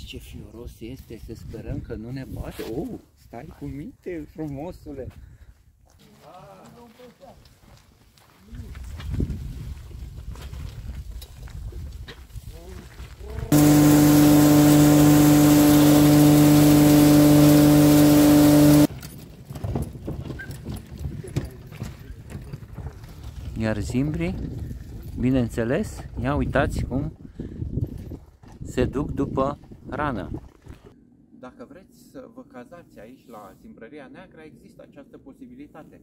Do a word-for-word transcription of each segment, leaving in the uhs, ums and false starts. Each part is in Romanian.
Uitați ce fioros este, să sperăm că nu ne bate. Oh, stai cu minte, frumosule! Iar zimbrii, bineînțeles, ia uitați cum se duc după rană. Dacă vreți să vă cazați aici la Zimbrăria Neagră, există această posibilitate.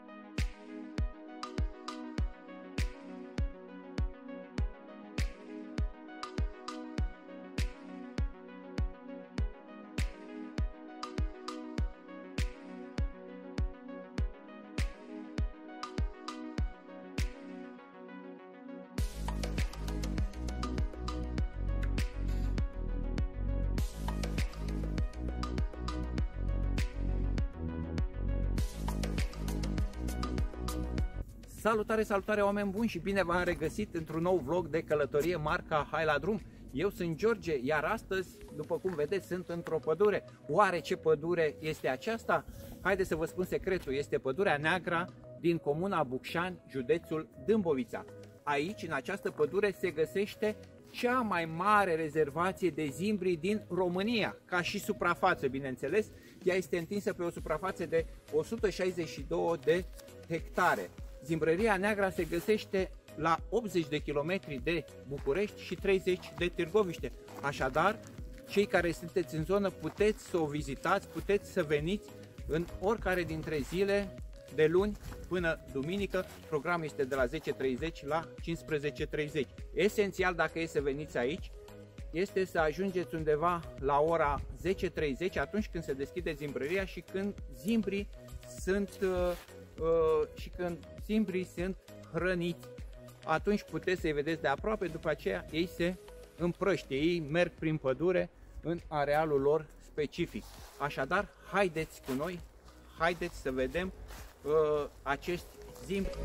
Salutare, salutare oameni buni și bine v-am regăsit într-un nou vlog de călătorie marca Hai la Drum. Eu sunt George, iar astăzi, după cum vedeți, sunt într-o pădure. Oare ce pădure este aceasta? Haideți să vă spun secretul, este Pădurea Neagră din comuna Bucșani, județul Dâmbovița. Aici, în această pădure, se găsește cea mai mare rezervație de zimbri din România, ca și suprafață, bineînțeles. Ea este întinsă pe o suprafață de o sută șaizeci și două de hectare. Zimbrăria Neagră se găsește la optzeci de kilometri de București și treizeci de Târgoviște. Așadar, cei care sunteți în zonă puteți să o vizitați, puteți să veniți în oricare dintre zile, de luni până duminică. Programul este de la zece treizeci la cincisprezece treizeci. Esențial, dacă e să veniți aici, este să ajungeți undeva la ora zece treizeci, atunci când se deschide zimbrăria și când zimbrii sunt uh, uh, și când zimbrii sunt hrăniți. Atunci puteți să-i vedeți de aproape, după aceea ei se împrăștie, ei merg prin pădure în arealul lor specific. Așadar, haideți cu noi, haideți să vedem uh, acești zimbri.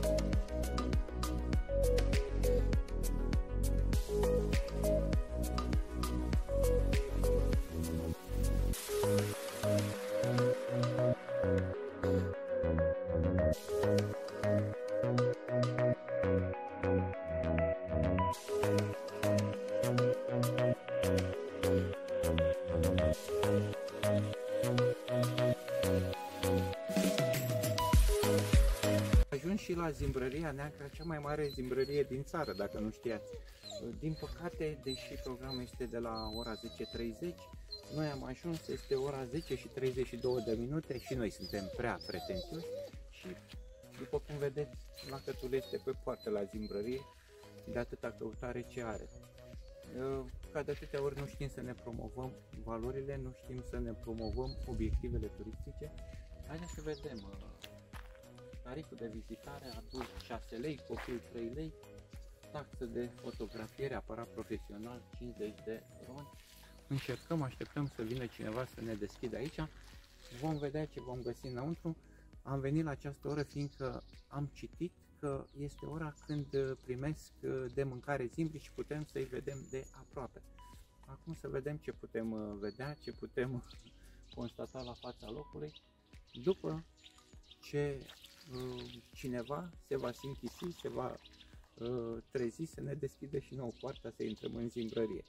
Ajuns și la Zimbrăria Neagră, cea mai mare zimbrărie din țară, dacă nu știați. Din păcate, deși programul este de la ora zece treizeci, noi am ajuns, este ora zece și treizeci și două de minute și noi suntem prea pretențioși și, după cum vedeți, lacătul este pe poartă la zimbrărie, de atâta căutare ce are. Ca de atâtea ori nu știm să ne promovăm valorile, nu știm să ne promovăm obiectivele turistice. Haideți să vedem. Tariful de vizitare, adult șase lei, copil trei lei, taxă de fotografiere, aparat profesional cincizeci de ron. Încercăm, așteptăm să vină cineva să ne deschidă aici. Vom vedea ce vom găsi înăuntru. Am venit la această oră fiindcă am citit că este ora când primesc de mâncare zimbri și putem să-i vedem de aproape. Acum să vedem ce putem vedea, ce putem constata la fața locului, după ce cineva se va sinchisi, se va uh, trezi să ne deschide și nouă poarta să intrăm în zimbrărie.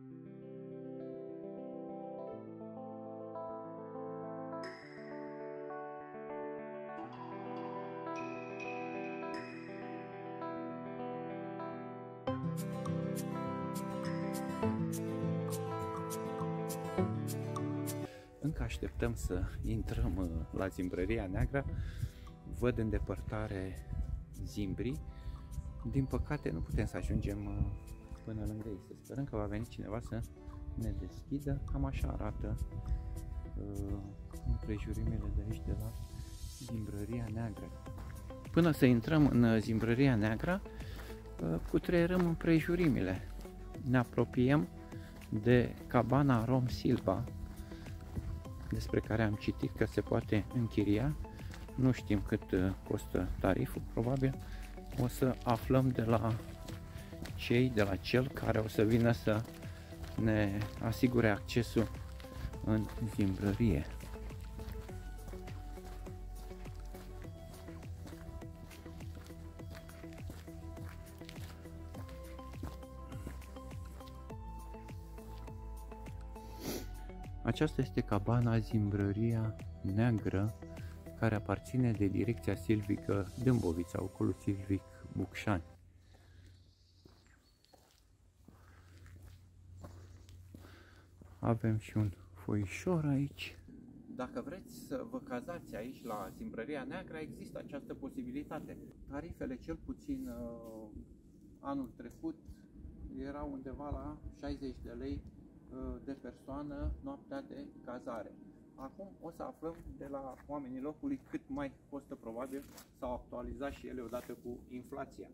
Încă așteptăm să intrăm uh, la Zimbrăria Neagră. Văd în depărtare zimbrii. Din păcate nu putem să ajungem până lângă ei. Să sperăm că va veni cineva să ne deschidă. Cam așa arată uh, împrejurimile de aici, de la Zimbrăria Neagră. Până să intrăm în Zimbrăria Neagră, uh, cutreierăm împrejurimile. Ne apropiem de cabana Rom Silva, despre care am citit că se poate închiria. Nu știm cât costă tariful, probabil o să aflăm de la cei, de la cel care o să vină să ne asigure accesul în zimbrărie. Aceasta este cabana Zimbrăria Neagră, care aparține de Direcția Silvică Dâmbovița, Ocolul Silvic Bucșani. Avem și un foișor aici. Dacă vreți să vă cazați aici la Zimbrăria Neagră, există această posibilitate. Tarifele, cel puțin uh, anul trecut, erau undeva la șaizeci de lei de persoană noaptea de cazare. Acum o să aflăm de la oamenii locului cât mai costă, probabil s-au actualizat și ele odată cu inflația.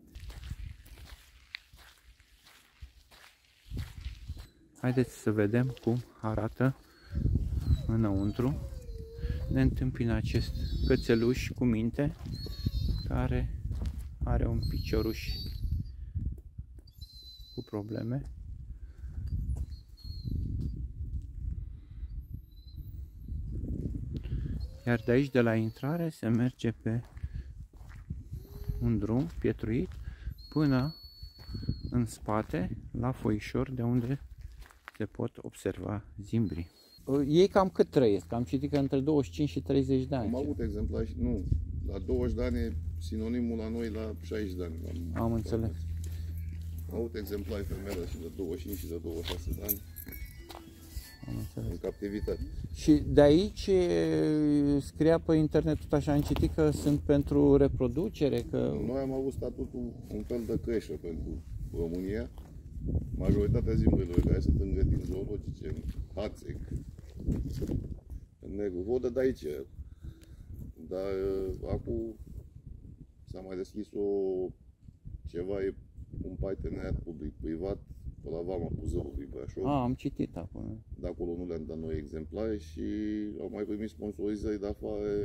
Haideți să vedem cum arată înăuntru. Ne întâmpină acest cățeluș cu minte care are un picioruș cu probleme. Iar de aici, de la intrare, se merge pe un drum pietruit până în spate, la foișor, de unde se pot observa zimbrii. Ei cam cât trăiesc? Am citit că între douăzeci și cinci și treizeci de ani. Am avut exemplare, nu, la douăzeci de ani e sinonimul la noi la șaizeci de ani. Am, Am înțeles. Am avut exemplare femele și de douăzeci și cinci și de douăzeci și șase de ani. Am înțeles. În captivitate. Și de aici scria pe internet, tot așa, am citit că sunt pentru reproducere, că... Noi am avut statutul un fel de creșă pentru România. Majoritatea zimbrilor care sunt în grădini zoologice, în Hațec, în Negru Vodă, de aici. Dar acum s-a mai deschis o ceva, e un parteneriat public-privat pe la Vama Buzăului Brașov. A, am citit acolo. De acolo nu le-am dat noi exemplare și au mai primit sponsorizări de afară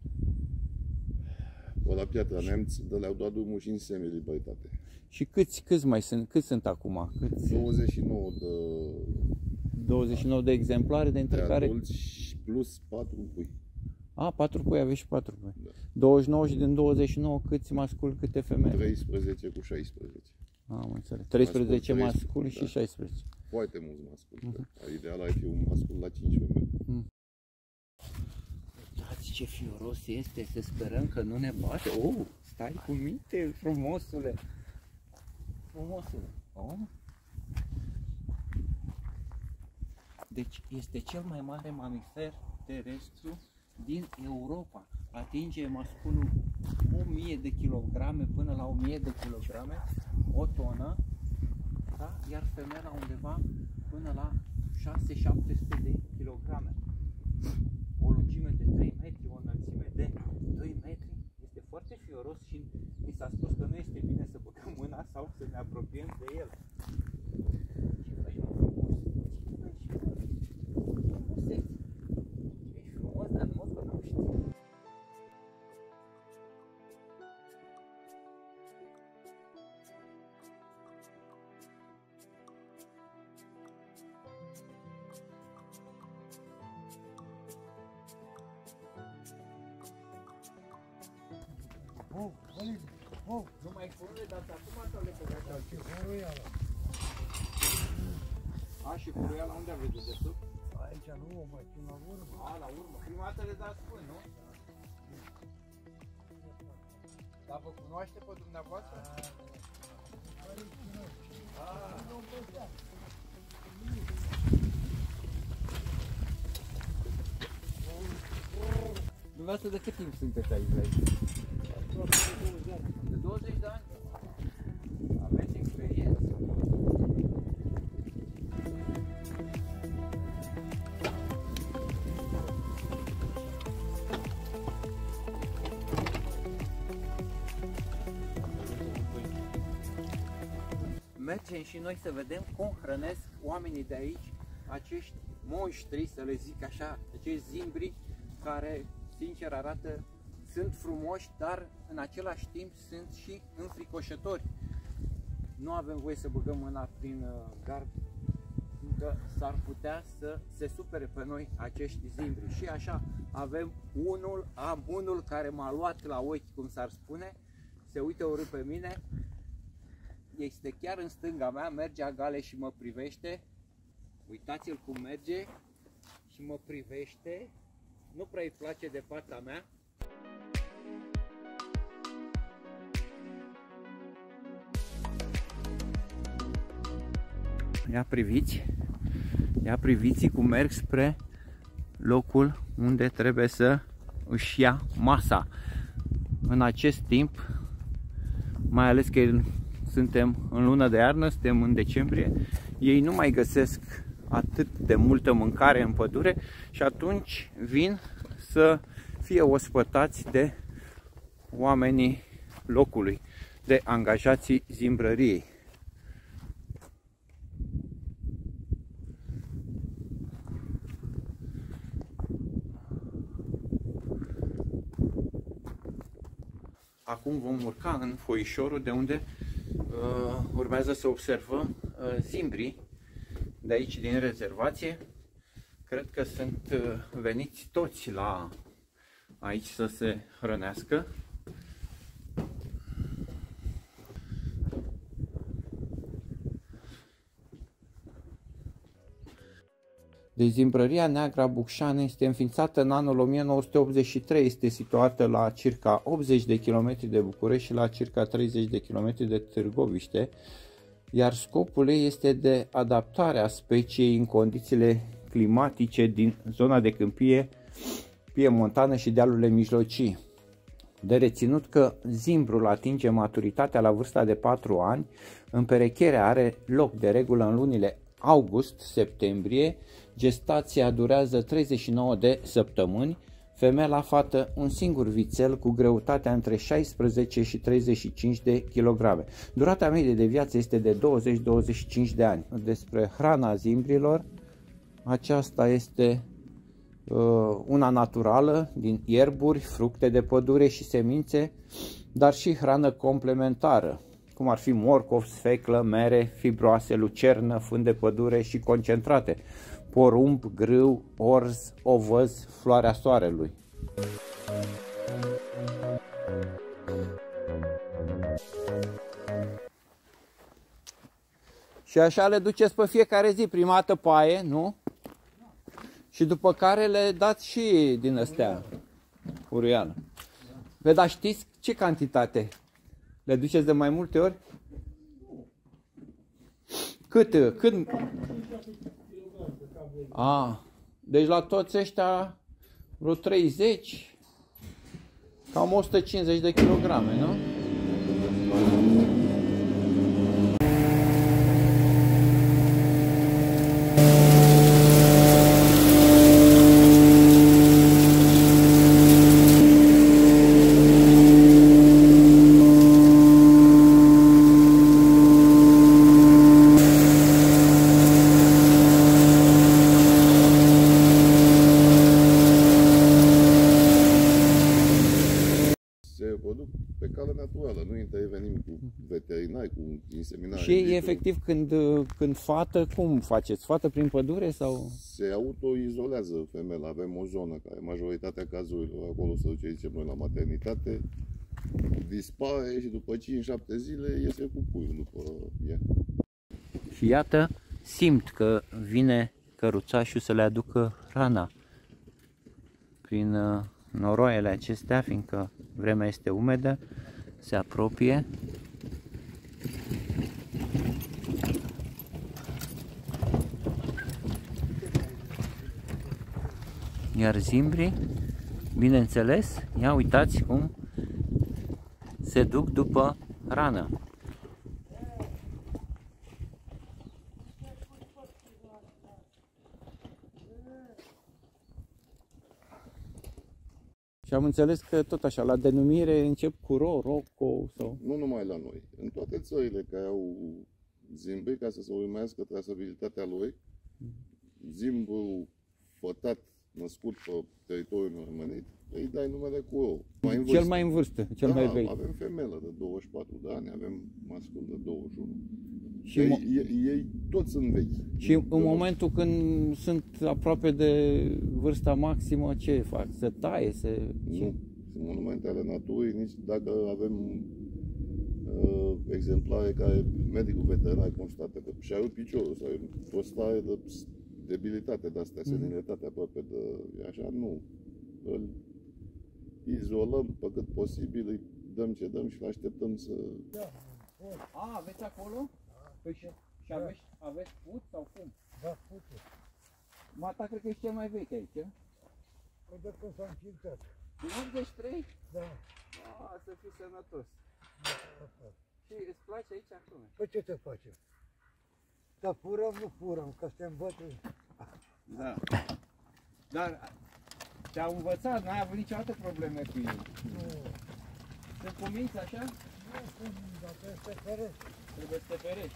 pe la Piatra Neamț, de le-au dat drumul și în semi-libertate. Și câți, câți mai sunt? Câți sunt acum? Câți? douăzeci și nouă de douăzeci și nouă de exemplare, dintre de care... adulți plus patru pui. A, patru pui, aveți și patru pui. Da. douăzeci și nouă și din douăzeci și nouă câți masculi, câte femei? treisprezece cu șaisprezece. Am înțeles. treisprezece masculi și da. șaisprezece. Foarte mulți masculi. Uh-huh. Da. Ideal ar fi un mascul la cinci femei. Mm. Uitați ce fioros este, să sperăm că nu ne bate. Oh, stai cu minte, frumosule. Frumosule. Oh. Deci este cel mai mare mamifer terestru din Europa. Atinge masculul o mie de kilograme până la o mie de kilograme, o tonă, da? Iar femeia undeva până la șase șapte sute de kilograme. O lungime de trei metri, o înălțime de doi metri. Este foarte fioros și mi s-a spus că nu este bine să băgăm mâna sau să ne apropiem de el. Ce faci, mă, frumos? Ce faci, mă? Frumuseț. Ești frumos, dar nu mă cunoști. Oh, oh, nu mai furule, dar acum sau le băgați altceva? Curuiala. A, și curuiala unde aveți de sub? Aici nu, mai țin la urmă. A, la urmă. Prima dată le dați până, nu? Dar vă cunoaște pe dumneavoastră? Dumneavoastră de cât timp sunteți aici la aici? De douăzeci de ani? Aveți experiență? Mergem și noi să vedem cum hrănesc oamenii de aici acești monștri, să le zic așa, acești zimbri care, sincer, arată, sunt frumoși, dar în același timp sunt și înfricoșători. Nu avem voie să băgăm mâna prin uh, gard, fiindcă că s-ar putea să se supere pe noi acești zimbri. Și așa avem unul, am unul care m-a luat la ochi, cum s-ar spune, se uită urât pe mine, este chiar în stânga mea, merge agale și mă privește. Uitați-l cum merge și mă privește, nu prea îi place de fața mea. Ia priviți, ia priviți cum merg spre locul unde trebuie să își ia masa. În acest timp, mai ales că suntem în luna de iarnă, suntem în decembrie, ei nu mai găsesc atât de multă mâncare în pădure și atunci vin să fie ospătați de oamenii locului, de angajații zimbrăriei. Acum vom urca în foișorul de unde uh, urmează să observăm uh, zimbrii de aici din rezervație. Cred că sunt uh, veniți toți la aici să se hrănească. Deci zimbrăria Neagra Bucșan este înființată în anul o mie nouă sute optzeci și trei, este situată la circa optzeci de kilometri de București și la circa treizeci de kilometri de Târgoviște, iar scopul ei este de adaptare a speciei în condițiile climatice din zona de câmpie piemontană și dealurile mijlocii. De reținut că zimbrul atinge maturitatea la vârsta de patru ani, împerecherea are loc de regulă în lunile august-septembrie, gestația durează treizeci și nouă de săptămâni, femela fată un singur vițel cu greutatea între șaisprezece și treizeci și cinci de kilograme. Durata medie de viață este de douăzeci - douăzeci și cinci de ani. Despre hrana zimbrilor, aceasta este uh, una naturală din ierburi, fructe de pădure și semințe, dar și hrană complementară, cum ar fi morcov, sfeclă, mere, fibroase, lucernă, fân de pădure și concentrate, porumb, grâu, orz, ovăz, floarea soarelui. Și așa le duceți pe fiecare zi, prima dată paie, nu? Și după care le dați și din astea, uruială. Păi, dar știți ce cantitate? Le duceți de mai multe ori? Cât? Cât? A, deci la toți ăștia vreo treizeci, cam o sută cincizeci de kilograme, nu? Pe cale naturală, nu intervenim cu veterinari, cu inseminare. Și efectiv când, când fată, cum faceți? Fată prin pădure sau? Se autoizolează femela, avem o zonă care majoritatea cazurilor, acolo se duce, zicem noi, la maternitate, dispare și după cinci șapte zile iese cu puiul după ea. Și iată, simt că vine căruțașul să le aducă hrana prin noroaiele acestea, fiindcă vremea este umedă, se apropie. Iar zimbrii, bineînțeles, ia uitați cum se duc după hrană. Și am înțeles că tot așa, la denumire încep cu ro, roco sau... Nu numai la noi. În toate țările care au zimbri, ca să se urmească trasabilitatea lui, zimbrul fătat născut pe teritoriul românit, îi dai numele cu O. Mai în Cel mai în vârstă, cel da, mai vechi. Avem femelă de douăzeci și patru de ani, avem mascul de douăzeci și unu. Și ei, mo- ei, ei toți sunt vechi. Și în momentul când sunt aproape de vârsta maximă, ce fac? Să taie? Să... Nu, sunt monumente ale naturii, nici dacă avem uh, exemplare care medicul veterinar constată că și-a rupt piciorul sau e o stare de debilitate de astea, senilitate aproape de așa, nu. Îl izolăm pe cât posibil, îi dăm ce dăm și îl așteptăm să... A, aveți acolo? Păi și, și Da. aveți, aveți put sau cum? Da, putu. Mata cred că e cel mai vechi aici, a? Păi de când s-a înființat. Din optzeci și trei? Da. A, să fii sănătos. Și îți place aici acum? Păi ce să facem? Da, furăm, nu furăm, că suntem bătrâni. Da. Dar te-au învățat, n-ai avut niciodată probleme cu ei. Nu, Sunt cuminți așa? nu cum, dar trebuie să te ferești. Trebuie să te ferești.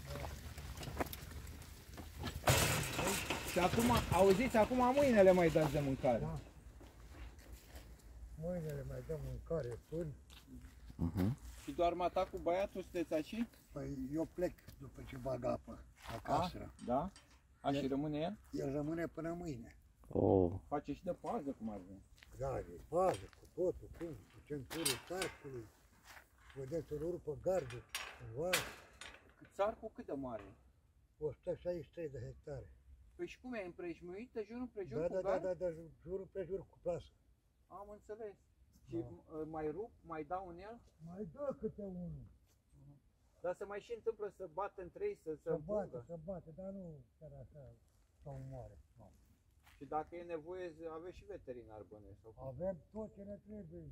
Și acum, auziți, acum mâinile mai dați de mâncare. Da. Mâinile mai dăm mâncare, până. Și doar mata cu băiatul sunteți aici? Păi eu plec după ce bag apă acasă. Da? A, și rămâne el? El rămâne până mâine. Oh. Face și de pază cum ar veni. Da, e pază cu totul, cum, cu centurul tarcului. Vedeți, îl urpă gardul, cumva, Țarcul cât de mare e? o sută șaizeci și trei de hectare. Păi și cum e împrejmuit de jur împrejur Da, cu da, da, gard? da, da, jur împrejur cu plasă. Am înțeles. Și Da. uh, mai rup, mai dau în el? Mai dă câte unul. Dar se mai și întâmplă să bată între ei, să se Să bate, împungă. să bate, dar nu chiar așa, să omoare. Nu. Și dacă e nevoie, aveți și veterinar bănuiesc. Sau cum? Avem tot ce ne trebuie.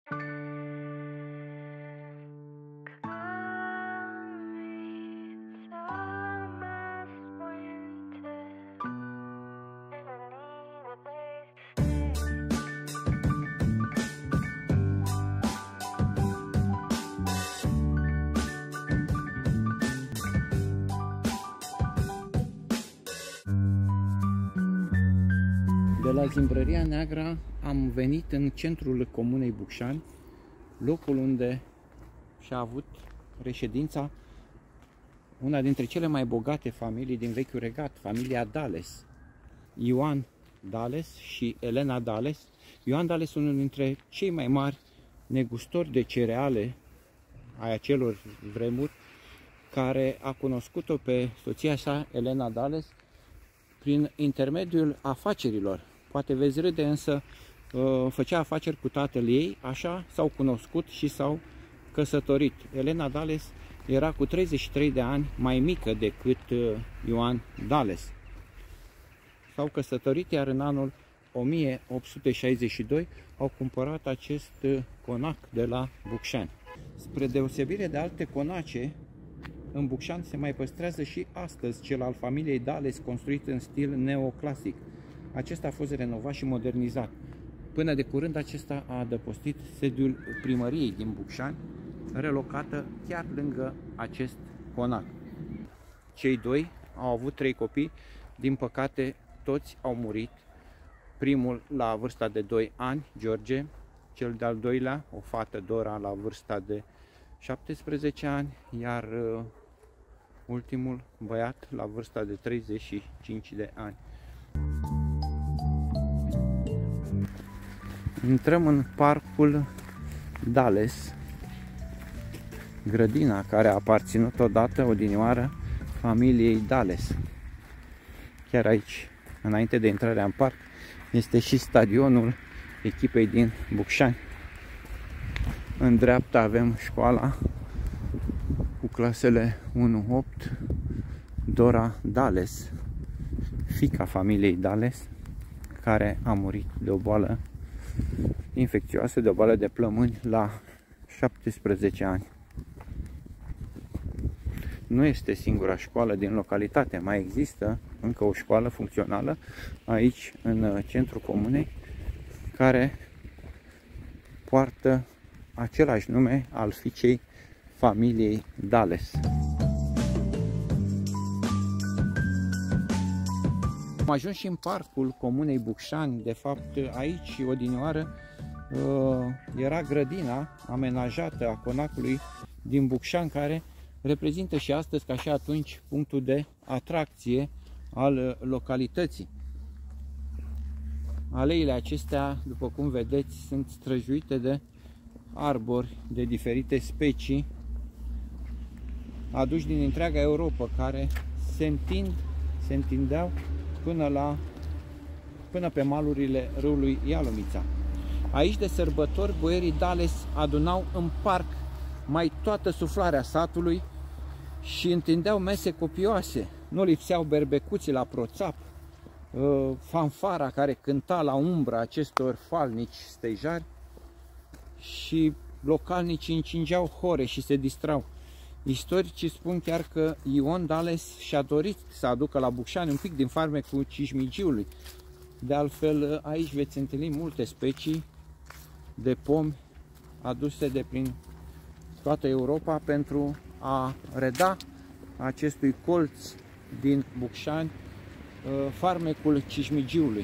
De la Zimbrăria Neagră am venit în centrul comunei Bucșani, locul unde și-a avut reședința una dintre cele mai bogate familii din Vechiul Regat, familia Dales. Ioan Dales și Elena Dales. Ioan Dales, unul dintre cei mai mari negustori de cereale ai acelor vremuri, care a cunoscut-o pe soția sa, Elena Dales, prin intermediul afacerilor. Poate veți râde, însă făcea afaceri cu tatăl ei, așa s-au cunoscut și s-au căsătorit. Elena Dales era cu treizeci și trei de ani mai mică decât Ioan Dales. S-au căsătorit, iar în anul o mie opt sute șaizeci și doi au cumpărat acest conac de la Bucșani. Spre deosebire de alte conace, în Bucșani se mai păstrează și astăzi cel al familiei Dales, construit în stil neoclasic. Acesta a fost renovat și modernizat. Până de curând acesta a adăpostit sediul primăriei din Bucșani, relocată chiar lângă acest conac. Cei doi au avut trei copii, din păcate toți au murit. Primul la vârsta de doi ani, George, cel de-al doilea, o fată, Dora, la vârsta de șaptesprezece ani, iar uh, ultimul băiat la vârsta de treizeci și cinci de ani. Intrăm în parcul Dales, grădina care a aparținut odată, odinioară, familiei Dales. Chiar aici, înainte de intrarea în parc, este și stadionul echipei din Bucșani. În dreapta avem școala cu clasele unu opt, Dora Dales, fiica familiei Dales, care a murit de o boală infecțioasă, de o boală de plămâni la șaptesprezece ani. Nu este singura școală din localitate, mai există încă o școală funcțională aici în centrul comunei, care poartă același nume al fiicei familiei Dales. Am ajuns și în parcul comunei Bucșani. De fapt, aici, odinioară, era grădina amenajată a conacului din Bucșani, care reprezintă și astăzi, ca și atunci, punctul de atracție al localității. Aleile acestea, după cum vedeți, sunt străjuite de arbori de diferite specii aduși din întreaga Europa, care se întind, se întindeau până la până pe malurile râului Ialomița. Aici, de sărbători, boierii Dales adunau în parc mai toată suflarea satului și întindeau mese copioase. Nu lipseau berbecuții la proțap, fanfara care cânta la umbra acestor falnici stejari și localnicii încingeau hore și se distrau. Istoricii spun chiar că Ion Dales și-a dorit să aducă la Bucșani un pic din farmecul Cismigiului. De altfel, aici veți întâlni multe specii de pomi aduse de prin toată Europa pentru a reda acestui colț din Bucșani farmecul Cismigiului.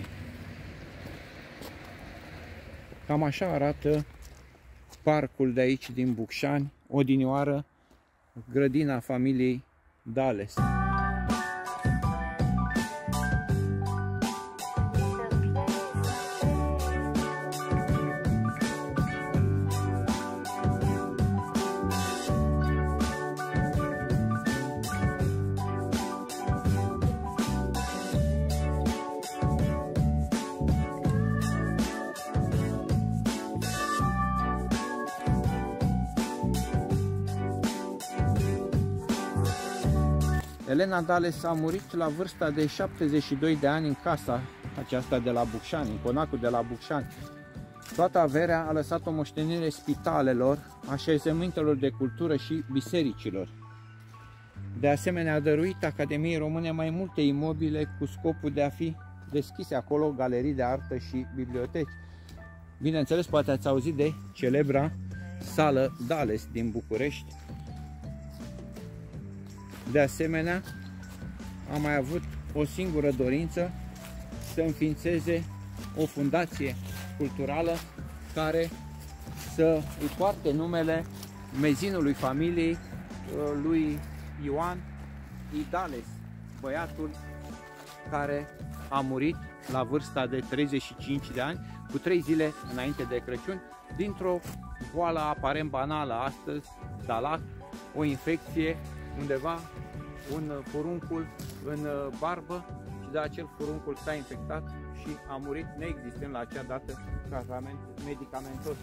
Cam așa arată parcul de aici din Bucșani, odinioară grădina familiei Dales. Elena Dales a murit la vârsta de șaptezeci și doi de ani în casa aceasta de la Bucșani, în conacul de la Bucșani. Toată averea a lăsat o moștenire spitalelor, așezămintelor de cultură și bisericilor. De asemenea, a dăruit Academiei Române mai multe imobile cu scopul de a fi deschise acolo galerii de artă și biblioteci. Bineînțeles, poate ați auzit de celebra sală Dales din București. De asemenea, a mai avut o singură dorință, să înființeze o fundație culturală care să îi poarte numele mezinului familiei lui Ioan I. Dales, băiatul care a murit la vârsta de treizeci și cinci de ani, cu trei zile înainte de Crăciun, dintr-o boală aparent banală astăzi, dalac, o infecție undeva, un furuncul în barbă, și de acel furuncul s-a infectat și a murit, neexistând la acea dată tratament medicamentos.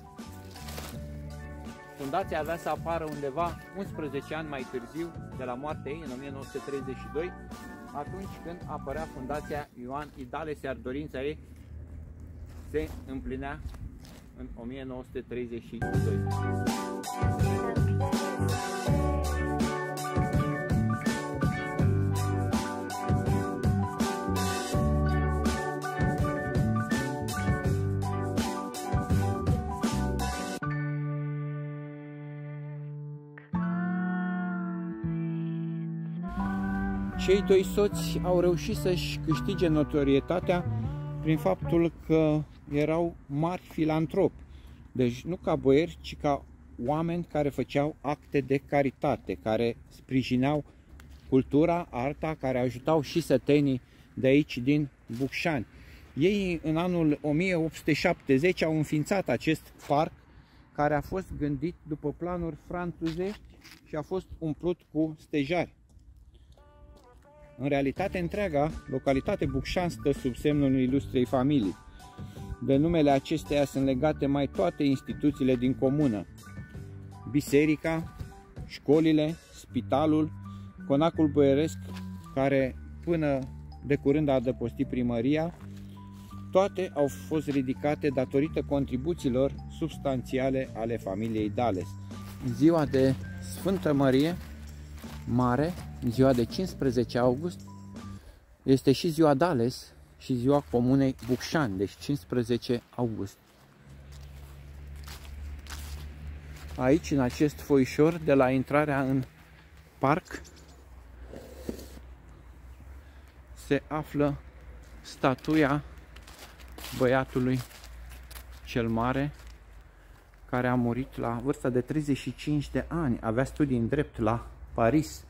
Fundația avea să apară undeva unsprezece ani mai târziu de la moartea ei, în o mie nouă sute treizeci și doi, atunci când apărea Fundația Ioan I. Dales, iar dorința ei se împlinea în o mie nouă sute treizeci și doi. Cei doi soți au reușit să-și câștige notorietatea prin faptul că erau mari filantropi. Deci nu ca boieri, ci ca oameni care făceau acte de caritate, care sprijineau cultura, arta, care ajutau și sătenii de aici din Bucșani. Ei în anul o mie opt sute șaptezeci au înființat acest parc, care a fost gândit după planuri franțuzești și a fost umplut cu stejari. În realitate, întreaga localitate Bucșani stă sub semnul ilustrei familii. De numele acesteia sunt legate mai toate instituțiile din comună: biserica, școlile, spitalul, conacul boieresc, care până de curând a adăpostit primăria. Toate au fost ridicate datorită contribuțiilor substanțiale ale familiei Dales. În ziua de Sfântă Mărie Mare, în ziua de cincisprezece august, este și ziua Dales și ziua comunei Bucșani, deci cincisprezece august. Aici, în acest foișor, de la intrarea în parc, se află statuia băiatului cel mare, care a murit la vârsta de treizeci și cinci de ani. Avea studii în drept la Paris.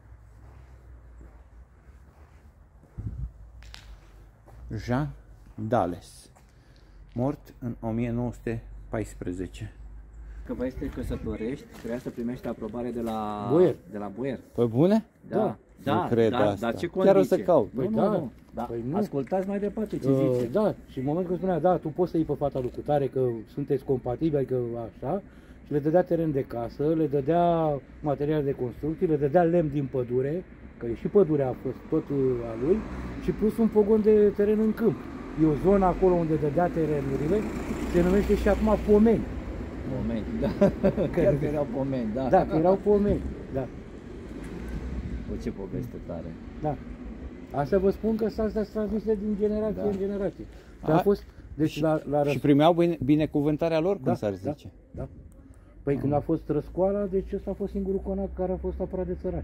Jean Dales, mort în o mie nouă sute paisprezece. Că vrei să te căsătorești, trebuia să primești aprobare de la Boier. De la boier. Păi bune? Da, da, Nu cred da, asta. dar ce Chiar o condiție? să caut. Nu, Păi nu, da, nu. Da. păi nu. Ascultați mai departe ce Uh, zice. da, și în momentul când spunea, da, tu poți să iei pe fata lui cutare, că sunteți compatibili, adică așa, și le dădea teren de casă, le dădea materiale de construcții, le dădea lemn din pădure, că și pădurea a fost tot uh, a lui, și plus un pogon de teren în câmp. E o zonă acolo unde dădea terenurile, se numește și acum Pomeni. Pomeni, da. Chiar că erau pomeni, da. Da, că erau Pomeni, da, Bă, ce poveste tare. da. Asta vă spun că s-a transmise din generație Da. în generație. Și A, a fost, deci și, la, la răs... și primeau bine, binecuvântarea lor, cum Da, s-ar da. zice. Da. Păi când a fost răscoala, deci ăsta a fost singurul conac care a fost apărat de țărani.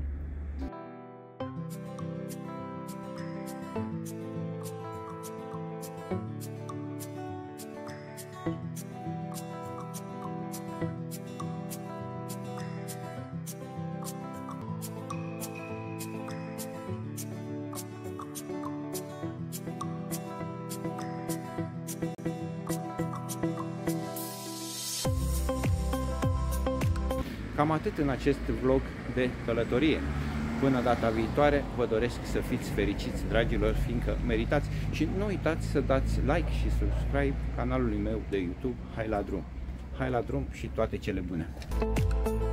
Cam atât în acest vlog de călătorie. Până data viitoare, vă doresc să fiți fericiți, dragilor, fiindcă meritați. Și nu uitați să dați like și subscribe canalului meu de YouTube, Hai la Drum. Hai la Drum și toate cele bune!